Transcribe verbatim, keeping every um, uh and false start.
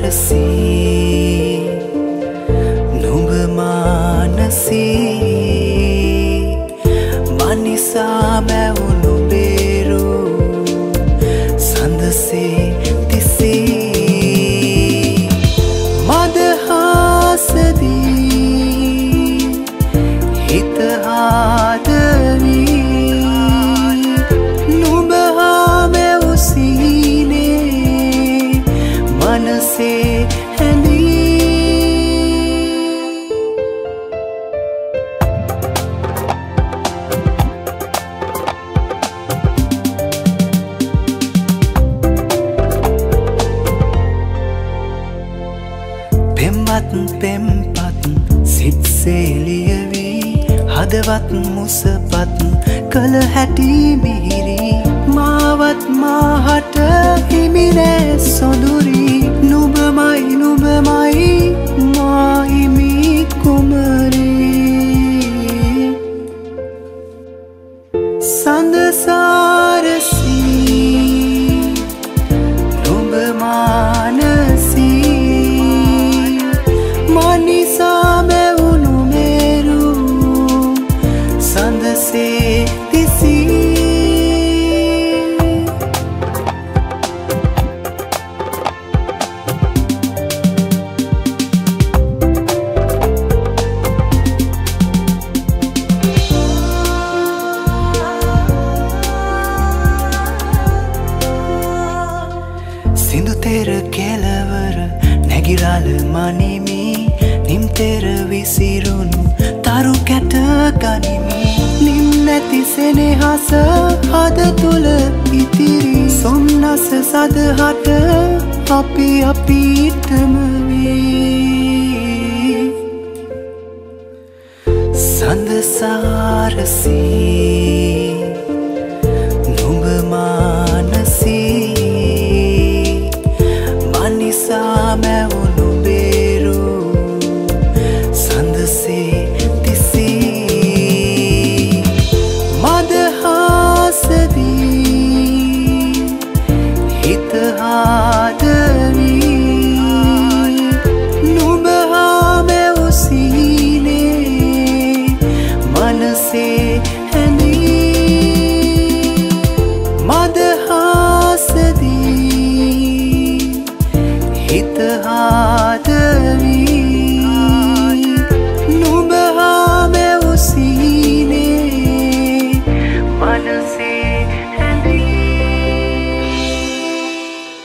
සඳසාරසී නුඹ මානසී මනිසා මැවුණු බේරු සඳසේ තිසී මදහාසදී හිත ආදවී නුඹ හා මැවුසීනේ මනසේ පෙම්වත් පෙම්පත් සිත්සේලියවී හදවත් මුසපත් කළ හැටි මිහිරි මාවත් මාහට හිමිනෑ සොඳුරි නුඹමයි නුඹමයි මාහිමි කුමරී සඳසාරසී නුඹ මානසී මනිසා මැවුණු මේරු සඳසේ තිසී සිඳු තෙර කෙලවර නැගිරාල මනිමි නිම්තෙර විසිරුණු තරු කැට ගනිමි නිම් නැති සෙනෙහස හද තුළ ඉතිරි සොම්නස සදහට අපි අපිටම වී සඳසාරසී නුඹ මානසී මනිසා මැවුණු බේරු සඳසේ තිසී මදහාසදී හිත ආදවී නුඹ හා මැවුසීනේ මනසේ හැඳී මදහාසදී හිත ආදවී